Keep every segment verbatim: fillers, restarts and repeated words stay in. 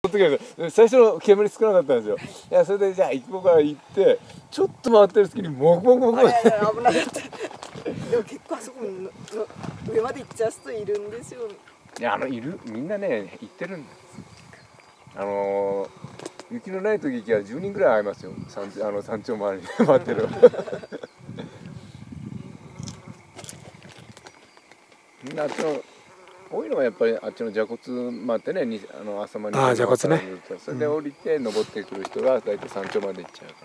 最初の煙少なかったんですよ。いやそれでじゃあ行こうから行ってちょっと回ってる隙にモクモクモク。 いやいや危なかった。でも結構あそこのの上まで行っちゃう人いるんですよ。 いやあのいるみんなね行ってるんです。あのー、雪のない時行きはじゅうにんぐらい会いますよ。山あの山頂周りに待ってる。みんなあっちの多いのはやっぱりあっちの蛇骨待ってね、にあの朝までああ蛇骨ね。 それで降りて登ってくる人が大体山頂まで行っちゃうから。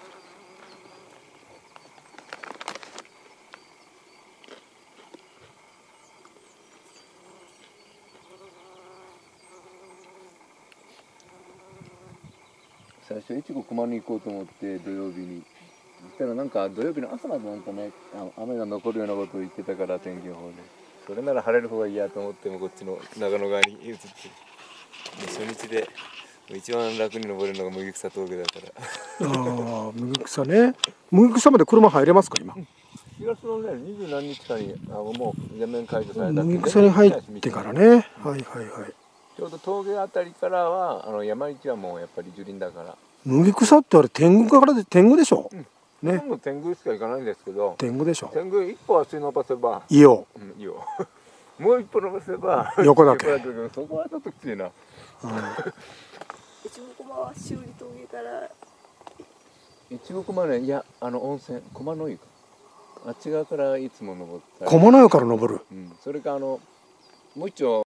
最初越後熊に行こうと思って土曜日にそしたらなんか土曜日の朝までなんかね雨が残るようなことを言ってたから天気予報でそれなら晴れる方がいいやと思ってもこっちの長野側に移って初日で一番楽に登れるのが麦草峠だからああ麦草ね。麦草まで車入れますか今？ しがつのね二十何日かにあのもう全面解除された麦草に入ってからね。はいはいはい。 ちょうど峠あたりからはあの山道はもうやっぱり樹林だから。 麦草ってあれ天狗からで天狗でしょ。うん、 ね。ほとんど天狗しか行かないんですけど。 天狗でしょ。 天狗一歩足伸ばせば。 いいよ。 うん、いいよ。もう一歩伸ばせば。 横だけ。 そこはちょっときついな。 越後駒は修理峠から。 越後駒ねいやあの温泉駒の湯か。あっち側からいつも登った。 駒の湯から登る。 うん。それかあのもう一丁。